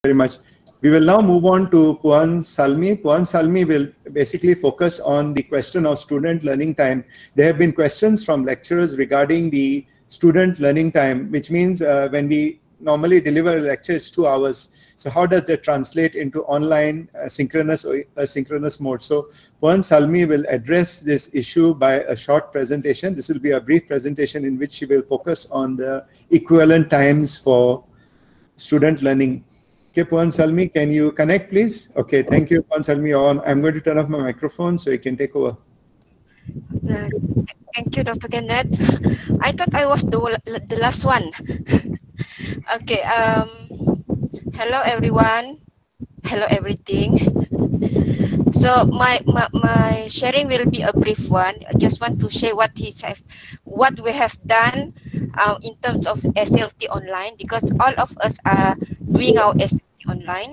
very much. We will now move on to Puan Salmi. Puan Salmi will basically focus on the question of student learning time. There have been questions from lecturers regarding the student learning time, which means when we normally deliver a lecture, it's 2 hours. So how does that translate into online synchronous or asynchronous mode? So Puan Salmi will address this issue by a short presentation. This will be a brief presentation in which she will focus on the equivalent times for student learning. Okay, Puan Salmi, can you connect, please? Okay, thank you, Puan Salmi. I'm going to turn off my microphone so you can take over. Thank you, Dr. Kenneth. I thought I was the last one. Okay. Hello, everyone. Hello, everything. So my sharing will be a brief one. I just want to share what we have done in terms of SLT online, because all of us are doing our SLT online.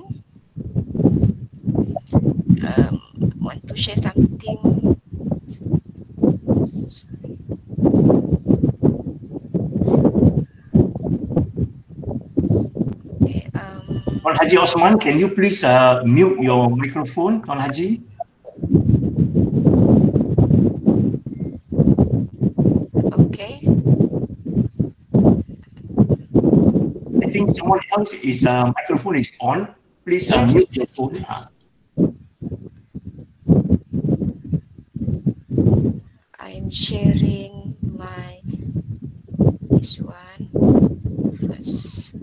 Want to share something. Okay. Tuan Haji Osman, can you please mute your microphone, Tuan Haji? Okay. I think someone else is microphone is on. Please Yes. mute your phone. I'm sharing this one first.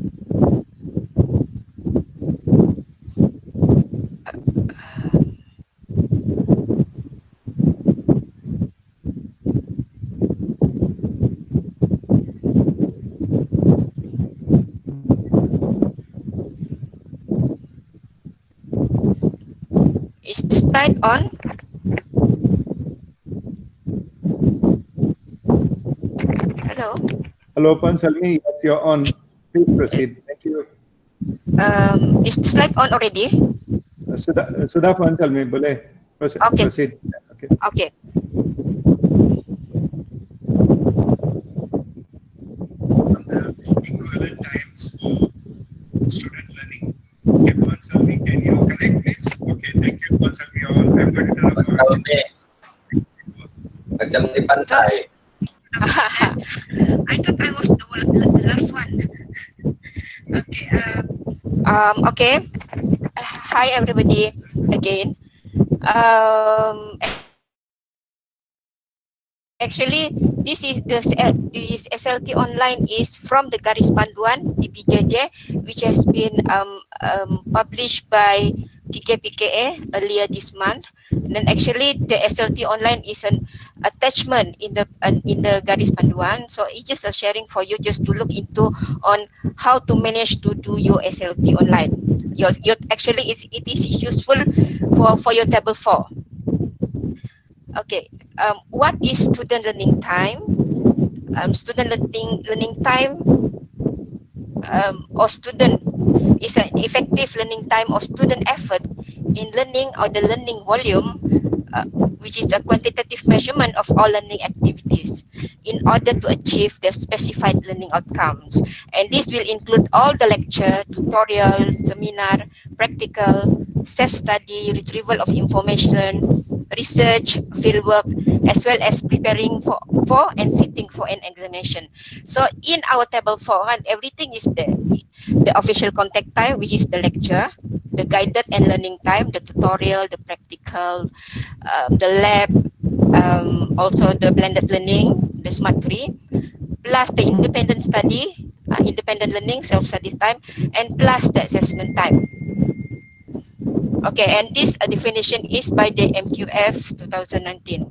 Is the slide on? Hello. Hello, Puan Salmi. Yes, you're on. Please proceed. Thank you. Is the slide on already? Sudha Puan Salmi, boleh Okay. proceed. Okay. Okay. On the equivalent times for student learning. Okay, Puan Salmi, can you connect, please? Okay, thank you, Puan Salmi. I'm going to turn off my microphone. Macam di pantai. I thought I was the last one. Okay. Okay. Hi, everybody. Again. Actually, this SLT online is from the Garis Panduan PPJJ, which has been published by PKPKA earlier this month. And then actually the SLT online is an attachment in the Garis Panduan. So it's just a sharing for you just to look into on how to manage to do your SLT online. Actually it is useful for your table 4. Okay, what is student learning time? Student learning time or student is an effective learning time or student effort in learning or the learning volume, which is a quantitative measurement of all learning activities in order to achieve their specified learning outcomes. And this will include all the lecture, tutorial, seminar, practical, self-study, retrieval of information, research, fieldwork, as well as preparing for and sitting for an examination. So in our table 4, and everything is there. The official contact time, which is the lecture, the guided and learning time, the tutorial, the practical, the lab, also the blended learning, the Smart 3, plus the independent study, independent learning, self-study time, and plus the assessment time. Okay, and this definition is by the MQF 2019.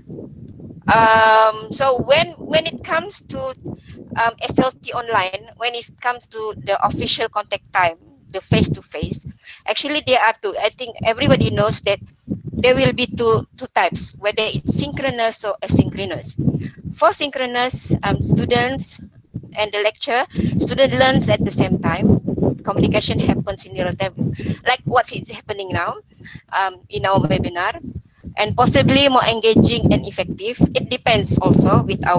So when it comes to SLT online, when it comes to the official contact time, the face-to-face, actually there are two. I think everybody knows that there will be two types, whether it's synchronous or asynchronous. For synchronous, students and the lecturer, student learns at the same time. Communication happens in real time, like what is happening now in our webinar, and possibly more engaging and effective. It depends also with our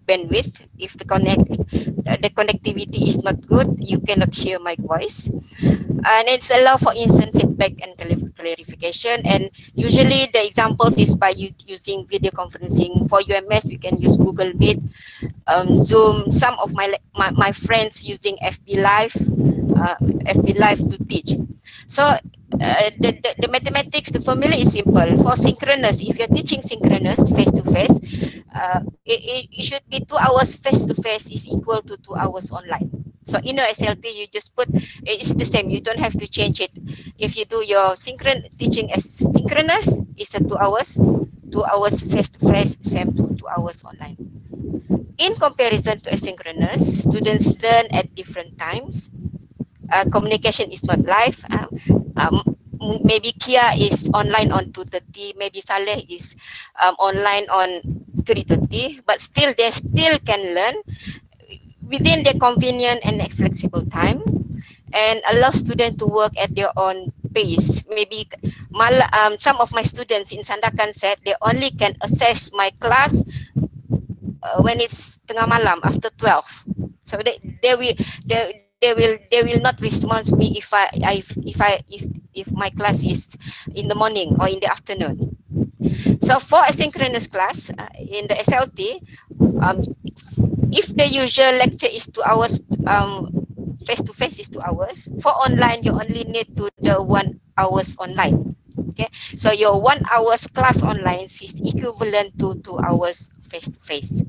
bandwidth. If the connectivity is not good, you cannot hear my voice. And it's allow for instant feedback and clarification. And usually the examples is by using video conferencing. For UMS, we can use Google Meet, Zoom. Some of my friends using FB Live to teach. So the mathematics, the formula is simple. For synchronous, if you're teaching synchronous face-to-face, it should be 2 hours face-to-face is equal to 2 hours online. So in your SLT, you just put, it's the same. You don't have to change it. If you do your teaching as synchronous, it's a 2 hours. 2 hours face-to-face, same to 2 hours online. In comparison to asynchronous, students learn at different times. Communication is not live. Maybe Kia is online on 2:30. Maybe Saleh is online on 3:30. But still, they still can learn within their convenient and flexible time, and allow students to work at their own pace. Maybe some of my students in Sandakan said they only can access my class when it's tengah malam after 12. So they will not respond to me if my class is in the morning or in the afternoon. So for asynchronous class in the SLT, if the usual lecture is 2 hours, face-to-face is 2 hours. For online, you only need to do 1 hours online. Okay, so your 1 hours class online is equivalent to 2 hours face-to-face.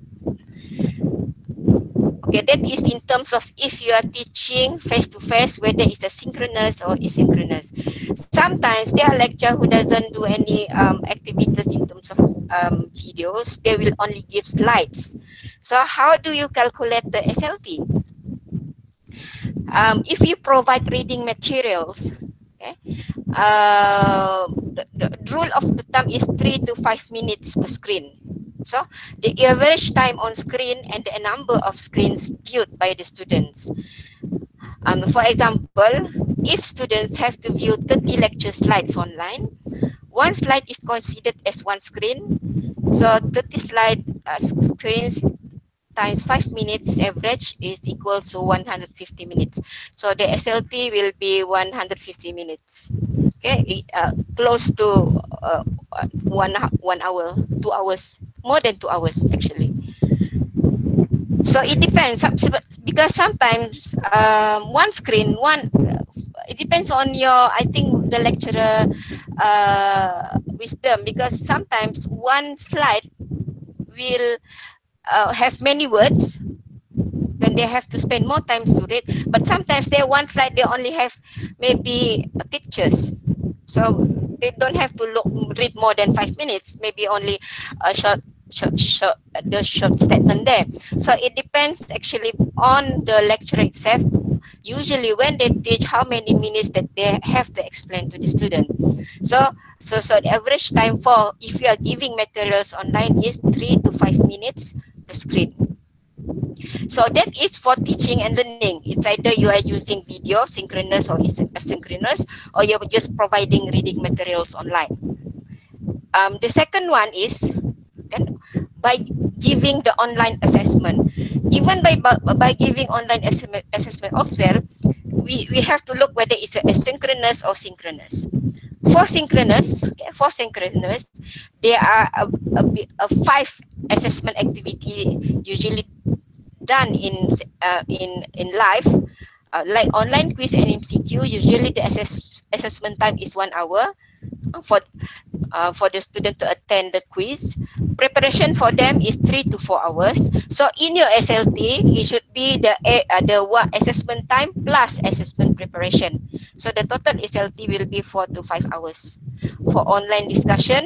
Okay, that is in terms of if you are teaching face-to-face, whether it's asynchronous or asynchronous. Sometimes there are lecturers who doesn't do any activities in terms of videos. They will only give slides. So how do you calculate the SLT? If you provide reading materials, okay, the rule of the thumb is 3 to 5 minutes per screen. So the average time on screen and the number of screens viewed by the students. For example, if students have to view 30 lecture slides online, one slide is considered as one screen. So 30 screens times 5 minutes average is equal to 150 minutes. So the SLT will be 150 minutes. Okay, close to 1 hour, 2 hours, more than 2 hours actually. So it depends, because sometimes one screen, it depends on your, I think, the lecturer wisdom, because sometimes one slide will have many words, then they have to spend more time to read. But sometimes they one slide, they only have maybe pictures, so they don't have to read more than 5 minutes, maybe only a short statement there. So it depends actually on the lecturer itself. Usually when they teach, how many minutes that they have to explain to the student. So the average time for, if you are giving materials online, is 3 to 5 minutes per screen. So that is for teaching and learning. It's either you are using video, synchronous or asynchronous, or you're just providing reading materials online. The second one is by giving the online assessment. Even by giving online assessment as well, we have to look whether it's asynchronous or synchronous. For synchronous, there are a 5 assessment activity usually done in live, like online quiz and MCQ. Usually the assessment time is 1 hour for the student to attend the quiz. Preparation for them is 3 to 4 hours. So in your SLT, it should be the assessment time plus assessment preparation. So the total SLT will be 4 to 5 hours. For online discussion,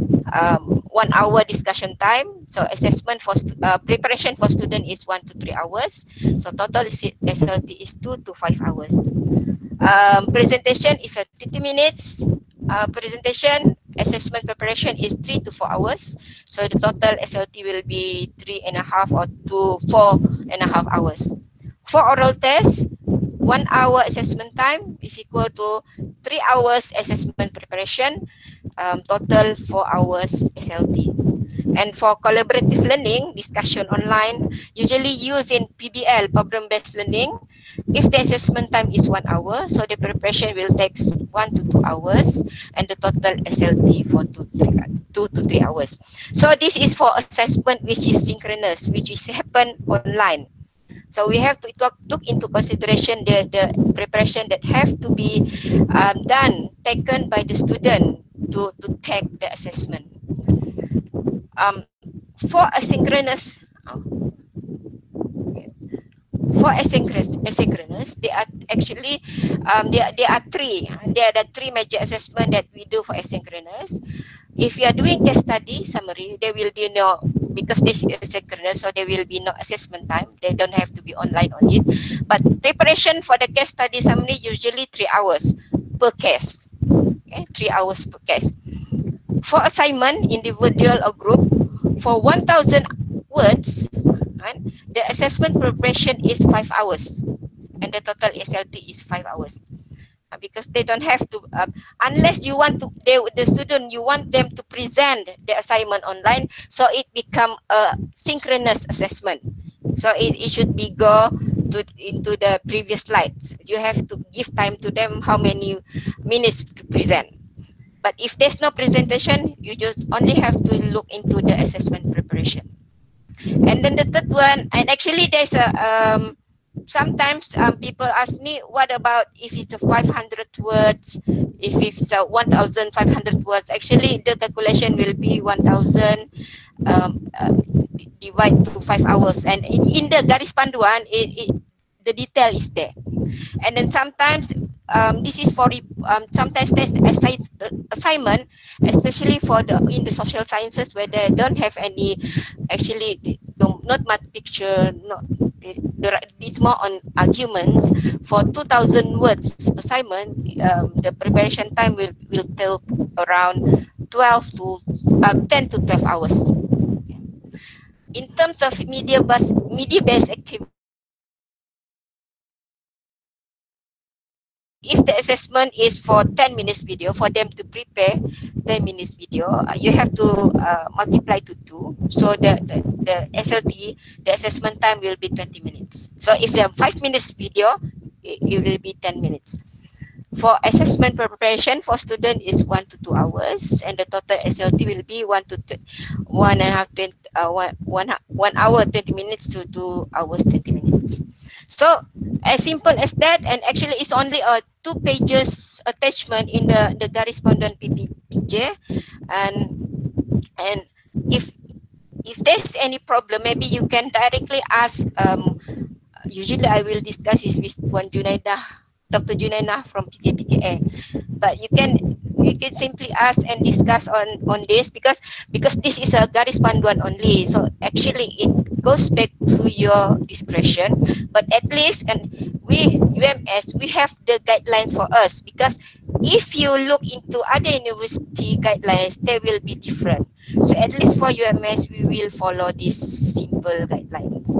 1 hour discussion time. So assessment for preparation for student is 1 to 3 hours. So total SLT is 2 to 5 hours. Presentation is 30 minutes. Presentation, assessment preparation is 3 to 4 hours. So the total SLT will be 3.5 or to 4.5 hours. For oral test, 1 hour assessment time is equal to 3 hours assessment preparation. Total 4 hours SLT. And for collaborative learning, discussion online, usually used in PBL, problem-based learning. If the assessment time is 1 hour, so the preparation will take 1 to 2 hours, and the total SLT for 2 to 3 hours. So this is for assessment which is synchronous, which is happen online. So we have to took into consideration the preparation that have to be taken by the student to take the assessment. For asynchronous, they are actually there are three. There are the three major assessment that we do for asynchronous. If you are doing case study summary, there will be no, because this is asynchronous, so there will be no assessment time. They don't have to be online on it. But preparation for the case study summary usually 3 hours per case. Okay, 3 hours per case. For assignment, individual or group, for 1,000 words, right, the assessment preparation is 5 hours, and the total SLT is 5 hours. Because they don't have to, unless you want to, the student, you want them to present the assignment online, so it become a synchronous assessment. So it should be go into the previous slides. You have to give time to them how many minutes to present. But if there's no presentation, you just only have to look into the assessment preparation. And then the third one, and actually there's a sometimes people ask me, what about if it's a 500 words, if it's 1,500 words? Actually, the calculation will be 1,000 divide to 5 hours. And in the Garis Panduan, the detail is there. And then sometimes this is for sometimes there's assignment, especially for in the social sciences, where they don't have any, actually not much picture, it's more on arguments. For 2,000 words assignment, the preparation time will take around 10 to 12 hours. In terms of media-based activity, if the assessment is for 10 minutes video, for them to prepare 10 minutes video, you have to multiply to 2. So the SLT, the assessment time will be 20 minutes. So if they have 5 minutes video, it will be 10 minutes. For assessment preparation for student is 1 to 2 hours, and the total SLT will be 1 hour 20 minutes to 2 hours 20 minutes. So as simple as that, and actually it's only a 2 pages attachment in the Garis Panduan PPJ. And if there's any problem, maybe you can directly ask. Usually I will discuss it with Puan Junaidah, Dr. Junaidah from PKPKA, but you can simply ask and discuss on this, because this is a Garis Panduan only. So actually it goes back to your discretion, but at least, and we UMS, we have the guidelines for us, because if you look into other university guidelines, they will be different. So at least for UMS, we will follow these simple guidelines.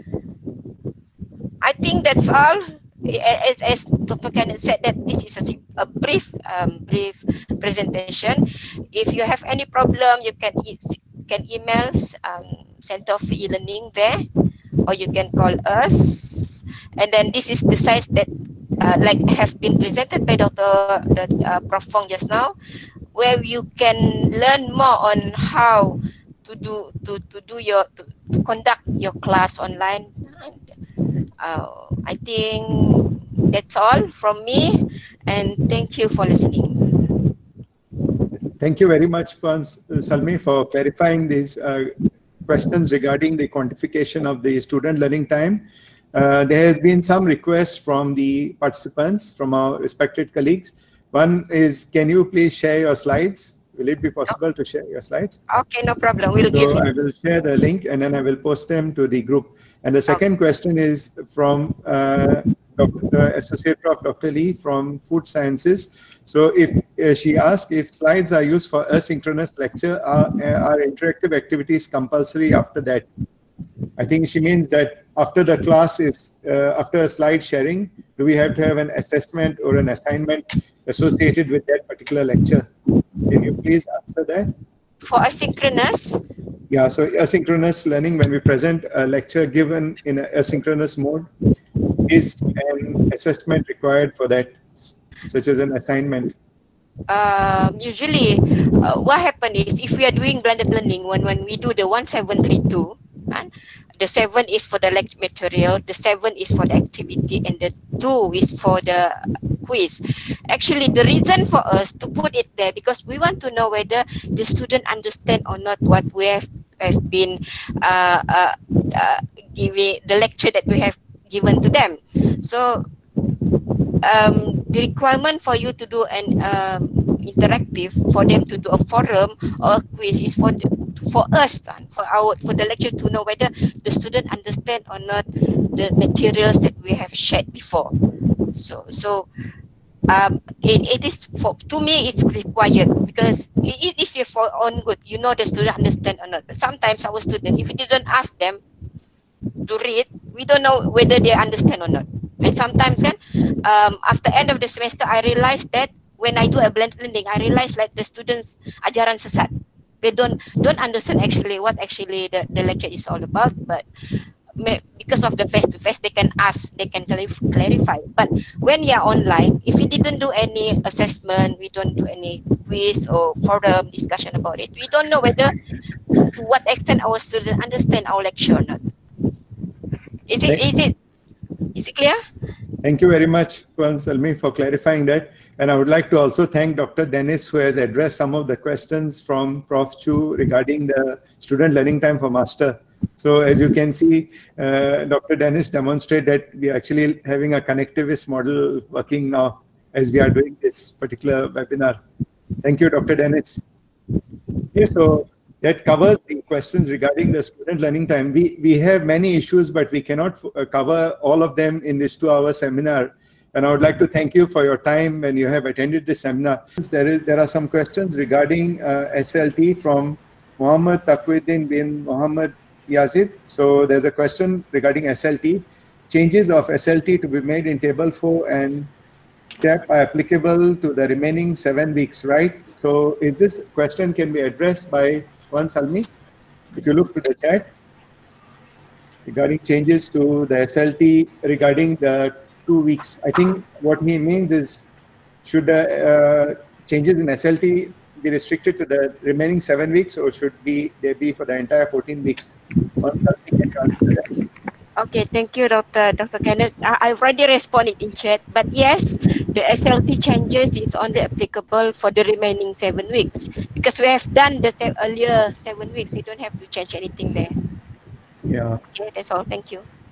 I think that's all. As Dr. Kenneth said, that this is a brief presentation. If you have any problem, you can email Center for E-Learning there, or you can call us. And then this is the size that like have been presented by Dr. Prof. Fong just now, where you can learn more on how to conduct your class online. I think that's all from me, and thank you for listening. Thank you very much, Puan Salmi, for clarifying these questions regarding the quantification of the student learning time. There have been some requests from the participants, from our respected colleagues. One is, can you please share your slides? Will it be possible to share your slides? Okay, no problem. We'll give you. I will share the link, and then I will post them to the group. And the second question is from Associate Prof. Dr. Lee from Food Sciences. So if she asks if slides are used for asynchronous lecture, are interactive activities compulsory after that? I think she means that after the class is, after a slide sharing, do we have to have an assessment or an assignment associated with that particular lecture? Can you please answer that? For asynchronous, Yeah, so asynchronous learning, when we present a lecture given in a asynchronous mode, is an assessment required for that, such as an assignment? Usually what happen is if we are doing blended learning, when we do the 1732, and the 7 is for the lecture material, the 7 is for the activity, and the 2 is for the quiz. Actually, the reason for us to put it there because we want to know whether the student understand or not what we have been giving, the lecture that we have given to them. So the requirement for you to do an interactive, for them to do a forum or a quiz is for us, for the lecture to know whether the student understand or not the materials that we have shared before. So it is for, to me it's required because it is for own good. You know the student understand or not. But sometimes our student, if you didn't ask them to read, we don't know whether they understand or not. And sometimes kan, after end of the semester, I realized that when I do a blended learning, I realized like the students ajaran sesat. They don't understand actually what actually the lecture is all about. But because of the face-to-face, they can ask, they can clarify. But when you're online, if we didn't do any assessment, we don't do any quiz or forum discussion about it, we don't know whether to what extent our students understand our lecture or not. Is it clear? Thank you very much, Puan Salmi, for clarifying that. And I would like to also thank Dr. Dennis, who has addressed some of the questions from Prof. Chu regarding the student learning time for master. So as you can see, Dr. Dennis demonstrated that we are actually having a connectivist model working now as we are doing this particular webinar. Thank you, Dr. Dennis. Okay, so that covers the questions regarding the student learning time. We have many issues, but we cannot cover all of them in this 2-hour seminar. And I would like to thank you for your time when you have attended this seminar. There are some questions regarding SLT from Muhammad Taqwuddin bin Muhammad Yazid. So there's a question regarding SLT. Changes of SLT to be made in table 4 and TAP are applicable to the remaining 7 weeks, right? So is this question can be addressed by Puan Salmi? If you look to the chat regarding changes to the SLT regarding the 2 weeks, I think what he means is, should the changes in SLT be restricted to the remaining 7 weeks, or should they be for the entire 14 weeks? Puan Salmi can answer that. Okay, thank you, Dr. Kenneth. I've already responded in chat, but yes, the SLT changes is only applicable for the remaining 7 weeks because we have done the earlier 7 weeks. You don't have to change anything there. Yeah. Okay, that's all. Thank you.